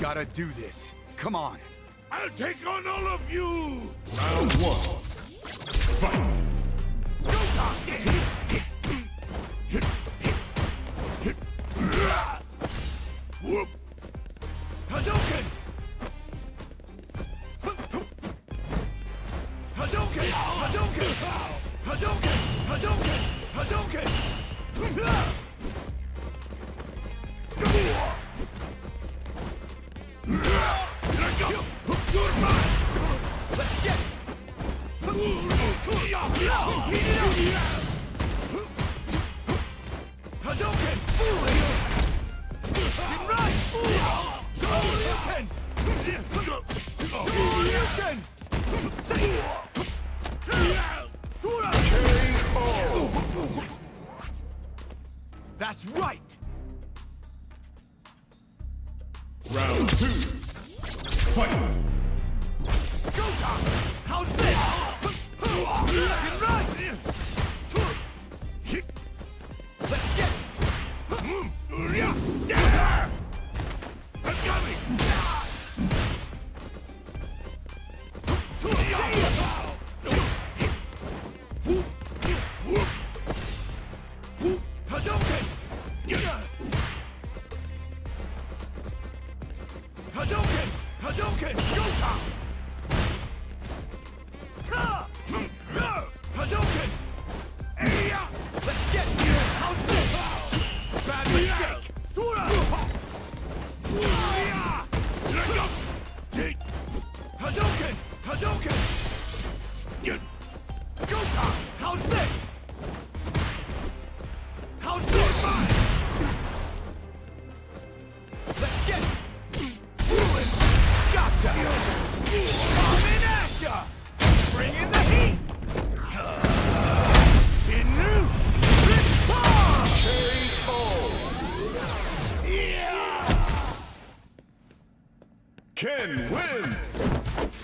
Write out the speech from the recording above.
gotta do this. Come on. I'll take on all of you! Round one. Fight! Whoop! Hadouken! Hadouken! Hadouken! Hadouken! Hadouken! Hadouken! You're mine! Let's get it! Hadouken! Get right! Hadouken! Hadouken! That's right! Round two. Fight! Go, Doc! How's this? Get right! Let's get it! I'm coming! Hadouken! Hadouken! Hadouken! Go, Doc! Hadouken! Let's get it! How's this? Bad mistake! Hadouken! Hadouken! Go, Doc! How's this? How's this? Let's get it! Gotcha! Coming at ya! Bring in the heat! Shinru! Ken wins!